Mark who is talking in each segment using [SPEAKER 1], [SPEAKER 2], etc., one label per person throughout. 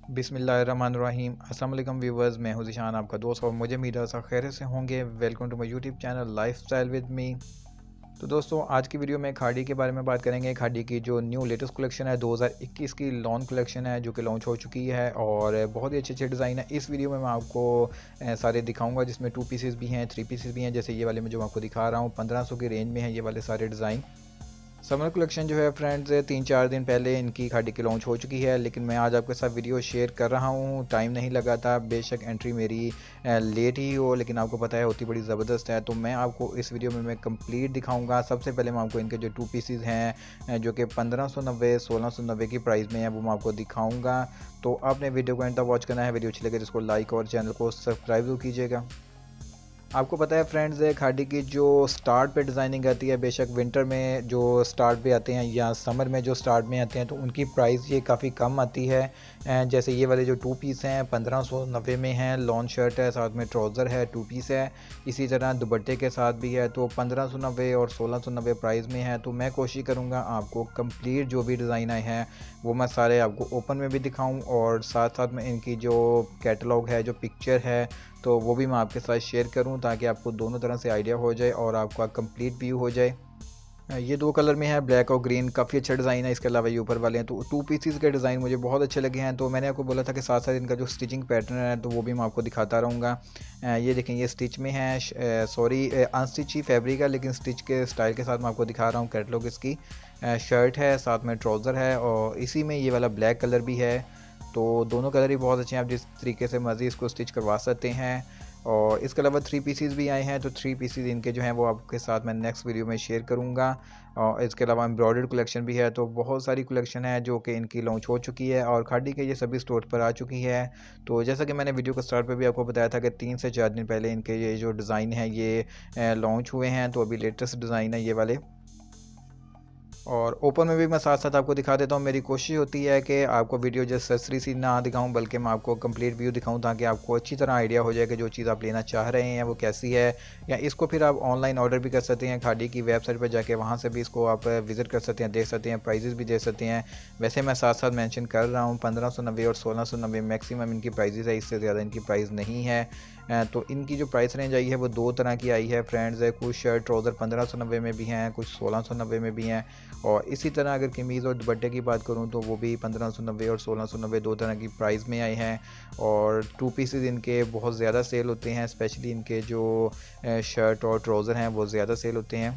[SPEAKER 1] बिस्मिल्लाहिर्रहमानिर्रहीम। अस्सलाम वालेकुम व्यूवर्स, मैं हूं ज़ीशान, आपका दोस्त, और मुझे उम्मीद है सब खैरियत से होंगे। Welcome to my YouTube channel lifestyle with me. तो दोस्तों, आज की वीडियो में खाड़ी के बारे में बात करेंगे। खाड़ी की जो न्यू लेटेस्ट कलेक्शन है 2021 की लॉन्च कलेक्शन है जो कि लॉन्च हो चुकी है और बहुत ही अच्छे अच्छे डिज़ाइन है। इस वीडियो में मैं आपको सारे दिखाऊंगा, जिसमें 2 पीसेस भी हैं, 3 पीसेस भी हैं। जैसे ये वाले में जो मैं आपको दिखा रहा हूँ 1500 की रेंज में है ये वाले सारे डिज़ाइन। समर कलेक्शन जो है फ्रेंड्स 3-4 दिन पहले इनकी खाड़ी की लॉन्च हो चुकी है, लेकिन मैं आज आपके साथ वीडियो शेयर कर रहा हूँ। टाइम नहीं लगा था, बेशक एंट्री मेरी लेट ही हो, लेकिन आपको पता है होती बड़ी ज़बरदस्त है। तो मैं आपको इस वीडियो में मैं कंप्लीट दिखाऊंगा। सबसे पहले मैं आपको इनके जो 2 पीसेस हैं जो कि 1590 1690 की प्राइस में है वो मैं आपको दिखाऊँगा। तो आपने वीडियो को एंड तक वॉच करना है। वीडियो अच्छी लगे तो इसको लाइक और चैनल को सब्सक्राइब जरूर कीजिएगा। आपको पता है फ्रेंड्स खाड़ी की जो स्टार्ट पे डिज़ाइनिंग आती है, बेशक विंटर में जो स्टार्ट पे आते हैं या समर में जो स्टार्ट में आते हैं, तो उनकी प्राइस ये काफ़ी कम आती है। जैसे ये वाले जो 2 पीस हैं 1590 में हैं। लॉन्ग शर्ट है, साथ में ट्राउज़र है, 2 पीस है। इसी तरह दुपट्टे के साथ भी है, तो 1590 और 1690 प्राइस में है। तो मैं कोशिश करूँगा आपको कंप्लीट जो भी डिज़ाइन आए हैं वो मैं सारे आपको ओपन में भी दिखाऊँ, और साथ साथ में इनकी जो कैटलॉग है, जो पिक्चर है, तो वो भी मैं आपके साथ शेयर करूं, ताकि आपको दोनों तरह से आइडिया हो जाए और आपका कंप्लीट व्यू हो जाए। ये 2 कलर में है, ब्लैक और ग्रीन। काफ़ी अच्छा डिज़ाइन है। इसके अलावा ये ऊपर वाले हैं, तो 2 पीसेस के डिज़ाइन मुझे बहुत अच्छे लगे हैं। तो मैंने आपको बोला था कि साथ साथ इनका जो स्टिचिंग पैटर्न है तो वो भी मैं आपको दिखाता रहूँगा। ये देखें, ये स्टिच में है, सॉरी अनस्टिच ही फैब्रिक है, लेकिन स्टिच के स्टाइल के साथ मैं आपको दिखा रहा हूँ। कैटलॉग इसकी शर्ट है, साथ में ट्राउज़र है, और इसी में ये वाला ब्लैक कलर भी है। तो दोनों कलर ही बहुत अच्छे हैं, आप जिस तरीके से मर्ज़ी इसको स्टिच करवा सकते हैं। और इसके अलावा 3 पीसीस भी आए हैं, तो 3 पीसीस इनके जो हैं वो आपके साथ मैं नेक्स्ट वीडियो में शेयर करूंगा। और इसके अलावा एम्ब्रॉयडर्ड कलेक्शन भी है। तो बहुत सारी कलेक्शन है जो कि इनकी लॉन्च हो चुकी है और खाड़ी के ये सभी स्टोर पर आ चुकी है। तो जैसा कि मैंने वीडियो को स्टार्ट पर भी आपको बताया था कि 3 से 4 दिन पहले इनके ये जो डिज़ाइन है ये लॉन्च हुए हैं। तो अभी लेटेस्ट डिज़ाइन है ये वाले, और ओपन में भी मैं साथ साथ आपको दिखा देता हूँ। मेरी कोशिश होती है कि आपको वीडियो जस्ट ससरी सी ना दिखाऊं, बल्कि मैं आपको कंप्लीट व्यू दिखाऊं, ताकि आपको अच्छी तरह आइडिया हो जाए कि जो चीज़ आप लेना चाह रहे हैं वो कैसी है। या इसको फिर आप ऑनलाइन ऑर्डर भी कर सकते हैं, खाड़ी की वेबसाइट पर जाके वहाँ से भी इसको आप विज़िट कर सकते हैं, देख सकते हैं, प्राइजेस भी देख सकते हैं। वैसे मैं साथ साथ मेंशन कर रहा हूँ 1590 और 1690 मैक्सिमम इनकी प्राइजेस है, इससे ज़्यादा इनकी प्राइस नहीं है। तो इनकी जो प्राइस रेंज आई है वो 2 तरह की आई है फ्रेंड्स। कुछ शर्ट ट्राउज़र 1590 में भी हैं, कुछ 1690 में भी हैं। और इसी तरह अगर कमीज़ और दुपट्टे की बात करूं तो वो भी 1590 और 1690 2 तरह की प्राइस में आए हैं। और 2 पीसेस इनके बहुत ज़्यादा सेल होते हैं, स्पेशली इनके जो शर्ट और ट्राउज़र हैं वो ज़्यादा सेल होते हैं।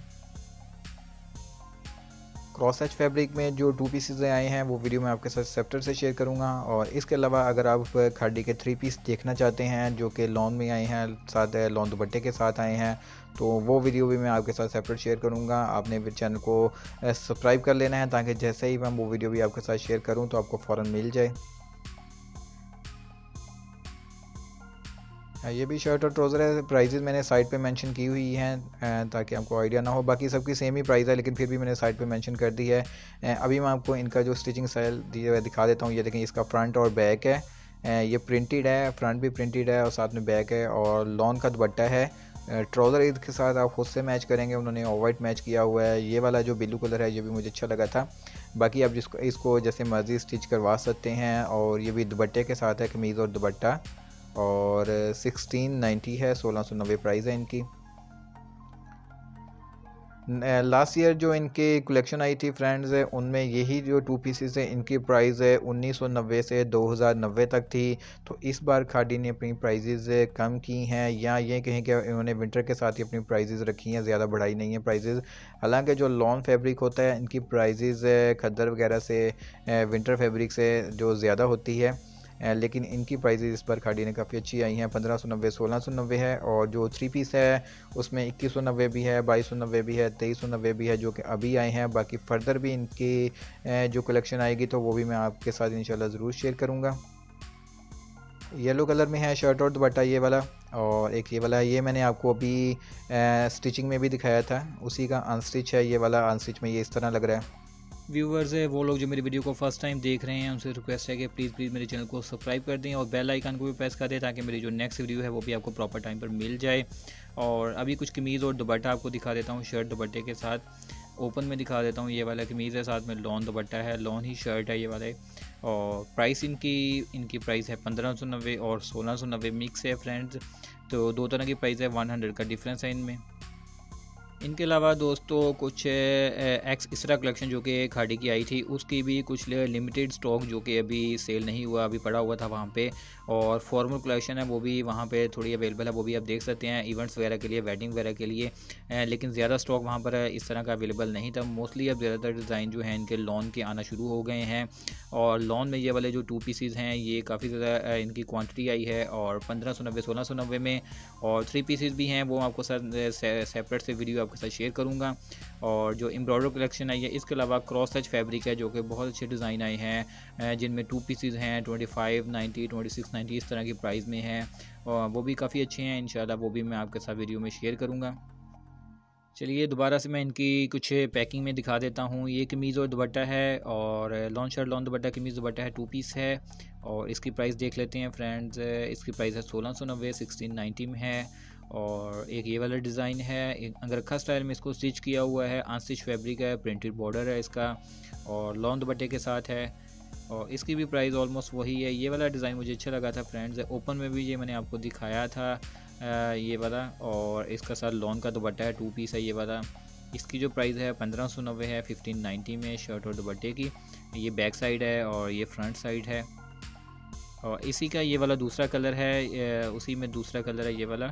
[SPEAKER 1] क्रॉस एच फैब्रिक में जो 2 पीसेस आए हैं वो वीडियो मैं आपके साथ सेप्टर से शेयर करूंगा। और इसके अलावा अगर आप खाड़ी के 3 पीस देखना चाहते हैं जो कि लॉन में आए हैं, साथ लॉन दुपट्टे के साथ आए हैं, तो वो वीडियो भी मैं आपके साथ सेपरेट शेयर करूंगा। आपने फिर चैनल को सब्सक्राइब कर लेना है, ताकि जैसे ही मैं वो वीडियो भी आपके साथ शेयर करूँ तो आपको फ़ौरन मिल जाए। ये भी शर्ट और ट्राउज़र है। प्राइजेज़ मैंने साइड पे मेंशन की हुई हैं ताकि आपको आइडिया ना हो। बाकी सबकी सेम ही प्राइस है, लेकिन फिर भी मैंने साइड पे मेंशन कर दी है। अभी मैं आपको इनका जो स्टिचिंग स्टाइल दिखा देता हूँ। ये देखें, इसका फ्रंट और बैक है, ये प्रिंटेड है, फ्रंट भी प्रिंटेड है और साथ में बैक है, और लॉन का दुपट्टा है। ट्राउज़र इसके साथ आप खुद से मैच करेंगे, उन्होंने ऑफ वाइट मैच किया हुआ है। ये वाला जो ब्लू कलर है ये भी मुझे अच्छा लगा था। बाकी आप इसको जैसे मर्ज़ी स्टिच करवा सकते हैं। और ये भी दुपट्टे के साथ है, कमीज़ और दुपट्टा, और 1690 है, 1690 प्राइस है इनकी। लास्ट ईयर जो इनके कलेक्शन आई थी फ्रेंड्स उनमें यही जो 2 पीसेस है इनकी प्राइस है 1990 से 2090 तक थी। तो इस बार खाड़ी ने अपनी प्राइजेज़ कम की हैं, या ये कहें कि इन्होंने विंटर के साथ ही अपनी प्राइजेज़ रखी हैं, ज़्यादा बढ़ाई नहीं है प्राइजेज़। हालांकि जो लॉन फैब्रिक होता है इनकी प्राइजेज़ खद्दर वगैरह से, विंटर फैब्रिक से जो ज़्यादा होती है, लेकिन इनकी प्राइजेज़ इस बार खाड़ी ने काफ़ी अच्छी आई हैं। 1590 1690 है, और जो 3 पीस है उसमें 2190 भी है, 2290 भी है, 2390 भी है, जो कि अभी आए हैं। बाकी फ़र्दर भी इनकी जो कलेक्शन आएगी तो वो भी मैं आपके साथ इंशाल्लाह ज़रूर शेयर करूँगा। येलो कलर में है शर्ट और दुपट्टा ये वाला, और एक ये वाला है। ये मैंने आपको अभी स्टिचिंग में भी दिखाया था, उसी का अनस्टिच है ये वाला। अनस्टिच में ये इस तरह लग रहा है।
[SPEAKER 2] व्यूवर्स है वो लोग जो मेरी वीडियो को फर्स्ट टाइम देख रहे हैं, उनसे रिक्वेस्ट है कि प्लीज़ मेरे चैनल को सब्सक्राइब कर दें और बेल आइकन को भी प्रेस कर दें, ताकि मेरी जो नेक्स्ट वीडियो है वो भी आपको प्रॉपर टाइम पर मिल जाए। और अभी कुछ कमीज़ और दुपट्टा आपको दिखा देता हूँ शर्ट दुपट्टे के साथ। ओपन में दिखा देता हूँ। ये वाला कमीज़ है, साथ में लॉन दुपट्टा है, लॉन ही शर्ट है ये वाले। और प्राइस इनकी प्राइस है 1590 और 1690 मिक्स है फ्रेंड्स। तो दो तरह की प्राइस है, 100 का डिफरेंस है इनमें। इनके अलावा दोस्तों कुछ एक्स इसरा कलेक्शन जो कि खाड़ी की आई थी, उसकी भी कुछ लिमिटेड स्टॉक जो कि अभी सेल नहीं हुआ, अभी पड़ा हुआ था वहाँ पे। और फॉर्मल कलेक्शन है वो भी वहाँ पे थोड़ी अवेलेबल है, वो भी आप देख सकते हैं इवेंट्स वगैरह के लिए, वेडिंग वगैरह के लिए। लेकिन ज़्यादा स्टॉक वहाँ पर इस तरह का अवेलेबल नहीं था। मोस्टली अब ज़्यादातर डिज़ाइन जो हैं इनके लॉन के आना शुरू हो गए हैं। और लॉन में ये वाले जो 2 पीसीज़ हैं ये काफ़ी ज़्यादा इनकी क्वान्टिटी आई है, और 1590 1690 में। और 3 पीसीज़ भी हैं, वो आपको सेपरेट से वीडियो आपके साथ शेयर करूँगा। और जो एम्ब्रॉयडर कलेक्शन है ये, इसके अलावा क्रॉस टच फैब्रिक है जो कि बहुत अच्छे डिज़ाइन आए हैं, जिनमें 2 पीसीज़ हैं 2590 2690 इस तरह की प्राइस में हैं, और वो भी काफ़ी अच्छे हैं। इंशाल्लाह वो भी मैं आपके साथ वीडियो में शेयर करूँगा। चलिए दोबारा से मैं इनकी कुछ पैकिंग में दिखा देता हूँ। ये कमीज़ और दुपट्टा है, और लॉन शर्ट लॉन दुपट्टा कमीज़ दुपट्टा है, 2 पीस है। और इसकी प्राइस देख लेते हैं फ्रेंड्स। इसकी प्राइस है 1690, 1690 में है। और एक ये वाला डिज़ाइन है, एक अंगरखा स्टाइल में इसको स्टिच किया हुआ है, अनस्टिच फैब्रिक है, प्रिंटेड बॉर्डर है इसका, और लॉन दुपट्टे के साथ है। और इसकी भी प्राइस ऑलमोस्ट वही है। ये वाला डिज़ाइन मुझे अच्छा लगा था फ्रेंड्स, ओपन में भी ये मैंने आपको दिखाया था ये वाला। और इसका साथ लॉन का दुपट्टा है, 2 पीस है ये वाला। इसकी जो प्राइस है 1590 है, 1590 में शर्ट और दुपट्टे की। ये बैक साइड है और ये फ्रंट साइड है। और इसी का ये वाला दूसरा कलर है, उसी में दूसरा कलर है ये वाला।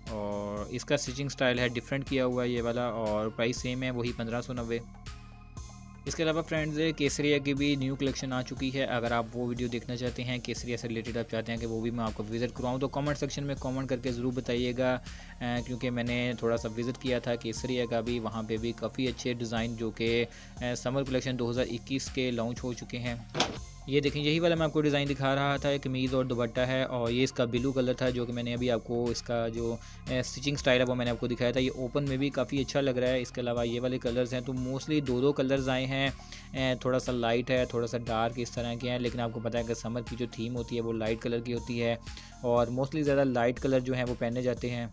[SPEAKER 2] और इसका स्टिचिंग स्टाइल है डिफरेंट किया हुआ है ये वाला, और प्राइस सेम है वही 1590। इसके अलावा फ्रेंड्स केसरिया की भी न्यू कलेक्शन आ चुकी है। अगर आप वो वीडियो देखना चाहते हैं, केसरिया से रिलेटेड आप चाहते हैं कि वो भी मैं आपको विज़िट करवाऊँ, तो कमेंट सेक्शन में कमेंट करके ज़रूर बताइएगा, क्योंकि मैंने थोड़ा सा विज़िट किया था केसरिया का भी। वहाँ पे भी काफ़ी अच्छे डिज़ाइन जो कि समर कलेक्शन 2021 के लॉन्च हो चुके हैं। ये देखें, यही वाला मैं आपको डिज़ाइन दिखा रहा था, कमीज़ और दुपट्टा है। और ये इसका ब्लू कलर था जो कि मैंने अभी आपको इसका जो स्टिचिंग स्टाइल है वो मैंने आपको दिखाया था। ये ओपन में भी काफ़ी अच्छा लग रहा है। इसके अलावा ये वाले कलर्स हैं, तो मोस्टली दो कलर्स आए हैं, थोड़ा सा लाइट है, थोड़ा सा डार्क, इस तरह के हैं। लेकिन आपको पता है कि समर की जो थीम होती है वो लाइट कलर की होती है, और मोस्टली ज़्यादा लाइट कलर जो हैं वो पहने जाते हैं।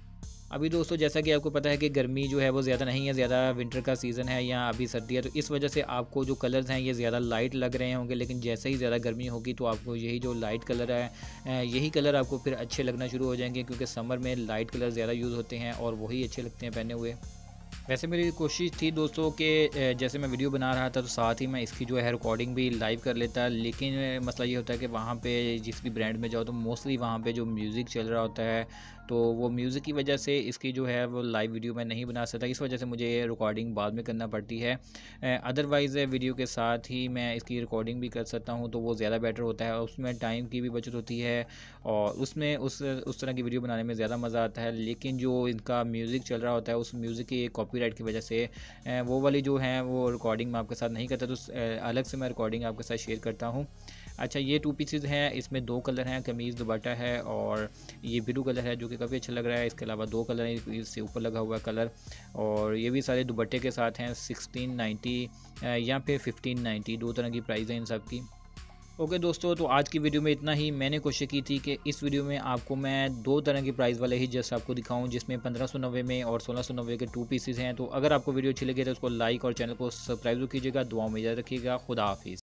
[SPEAKER 2] अभी दोस्तों जैसा कि आपको पता है कि गर्मी जो है वो ज़्यादा नहीं है, ज़्यादा विंटर का सीज़न है या अभी सर्दी है, तो इस वजह से आपको जो कलर्स हैं ये ज़्यादा लाइट लग रहे होंगे। लेकिन जैसे ही ज़्यादा गर्मी होगी तो आपको यही जो लाइट कलर है, यही कलर आपको फिर अच्छे लगना शुरू हो जाएंगे, क्योंकि समर में लाइट कलर ज़्यादा यूज़ होते हैं और वही अच्छे लगते हैं पहने हुए। वैसे मेरी कोशिश थी दोस्तों कि जैसे मैं वीडियो बना रहा था तो साथ ही मैं इसकी जो है रिकॉर्डिंग भी लाइव कर लेता, लेकिन मसला ये होता है कि वहाँ पे जिस भी ब्रांड में जाओ तो मोस्टली वहाँ पे जो म्यूज़िक चल रहा होता है, तो वो म्यूज़िक की वजह से इसकी जो है वो लाइव वीडियो मैं नहीं बना सकता। इस वजह से मुझे ये रिकॉर्डिंग बाद में करना पड़ती है। अदरवाइज़ वीडियो के साथ ही मैं इसकी रिकॉर्डिंग भी कर सकता हूँ, तो वो ज़्यादा बेटर होता है। उसमें टाइम की भी बचत होती है, और उसमें उस तरह की वीडियो बनाने में ज़्यादा मज़ा आता है। लेकिन जो इनका म्यूज़िक चल रहा होता है, उस म्यूज़िक की कॉपीराइट की वजह से वो वाली जो है वो रिकॉर्डिंग मैं आपके साथ नहीं करता, तो अलग से मैं रिकॉर्डिंग आपके साथ शेयर करता हूँ। अच्छा, ये 2 पीसेज़ हैं, इसमें 2 कलर हैं, कमीज़ दुपट्टा है, और ये ब्लू कलर है जो कि काफ़ी अच्छा लग रहा है। इसके अलावा 2 कलर हैं, इससे ऊपर लगा हुआ कलर, और ये भी सारे दुपट्टे के साथ हैं। 1690 या फिर 1590, 2 तरह की प्राइस है इन सब की। ओके दोस्तों, तो आज की वीडियो में इतना ही। मैंने कोशिश की थी कि इस वीडियो में आपको मैं 2 तरह की प्राइस वाले ही जस्ट आपको दिखाऊं, जिसमें 1590 में और 1690 के 2 पीसेस हैं। तो अगर आपको वीडियो अच्छी लगे तो उसको लाइक और चैनल को सब्सक्राइब कीजिएगा। दुआओं में याद रखिएगा। खुदा हाफिज़।